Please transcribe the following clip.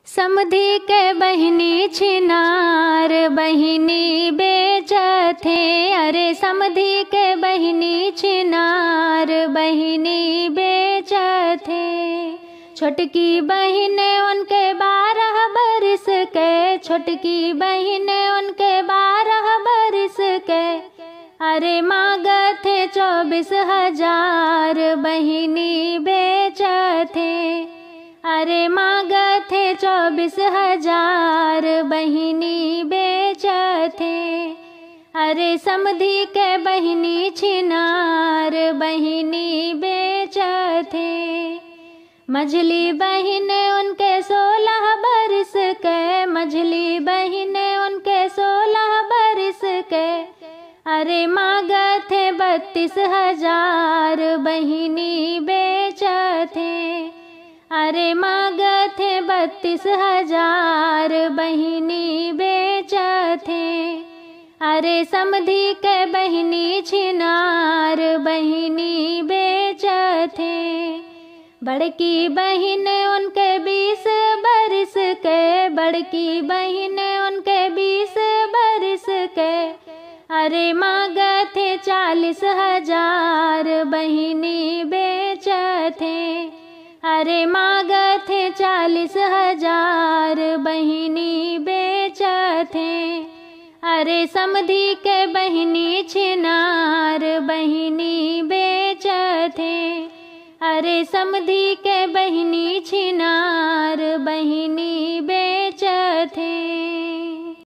समधी के बहिनी छिनार बहिनी बेचथे। अरे समधी के बहिनी छिनार बहिनी बेचथे। छोटकी बहिन उनके 12 बरिस के, छोटकी बहिन उनके 12 बरिस के। अरे मांगथे 24,000 बहिनी बेचथे। अरे मांगथे 24,000 बहिनी बेचथे। अरे समधी के बहिनी छिनार बहिनी बेचथे। मझली बहिन उनके 16 बरिस के, मझली बहिन उनके 16 बरिस के। अरे मांगथे 32,000 बहिनी बेचथे। अरे मांगथे 32,000 बहिनी बेचथे। अरे समधी के बहिनी छिनार बहिनी बेचथे। बड़की बहिन उनके 20 बरिस के, बड़की बहिन उनके 20 बरिस के। अरे मांगथे 40,000 बहिनी बेचथे। अरे मांगथे 40,000 बहिनी बेचथे। अरे समधी के बहिनी छिनार बहिनी बेचथे। अरे समधी के बहिनी छिनार बहिनी बेचथे।